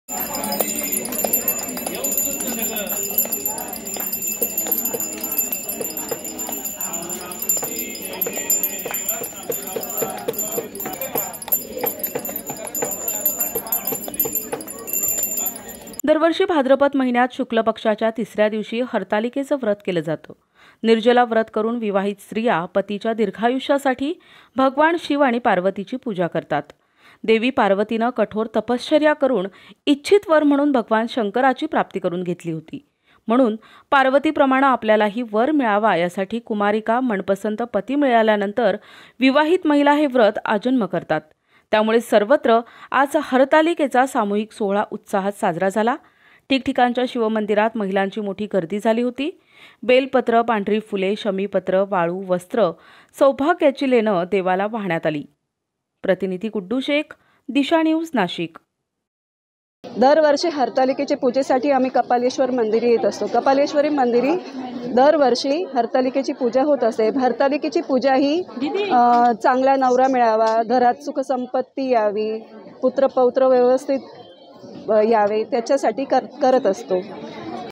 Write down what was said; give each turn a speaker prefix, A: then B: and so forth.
A: दरवर्षी भाद्रपद महिन्यात शुक्ल पक्षाच्या 3ऱ्या दिवशी हरतालिकेचं व्रत केलं जातं। निर्जला व्रत करून विवाहित स्त्रिया पतीच्या दीर्घायुष्यासाठी भगवान शिव आणि पार्वतीची पूजा करतात। देवी पार्वतीनं कठोर तपश्चर्या करून इच्छित वर म्हणून भगवान शंकराची प्राप्ती करून घेतली होती। म्हणून पार्वतीप्रमाणे आपल्यालाही वर मिळावा यासाठी कुमारिका मनपसंत पती मिळाल्यानंतर विवाहित महिला हे व्रत आजन्म करतात। त्यामुळे सर्वत्र आज हरतालिकेचा सामूहिक सोहळा उत्साहात साजरा झाला। ठिकठिकाणच्या शिवमंदिरात महिलांची मोठी गर्दी झाली होती। बेलपत्र, पांढरी फुले, शमीपत्र, वाळू, वस्त्र, सौभाग्याची लेणं देवाला वाहण्यात आली। प्रतिनिधी गुड्डू शेख, दिशा न्यूज, नाशिक।
B: दरवर्षी हरतालिकेच्या पूजेसाठी आम्ही कपालेश्वर मंदिरी येत असतो। कपालेश्वरी मंदिरी दरवर्षी हरतालिकेची पूजा होत असते। हरतालिकेची पूजा ही चांगला नवरा मिळावा, घरात सुख संपत्ती यावी, पुत्र पौत्र व्यवस्थित यावे त्याच्यासाठी करत असतो।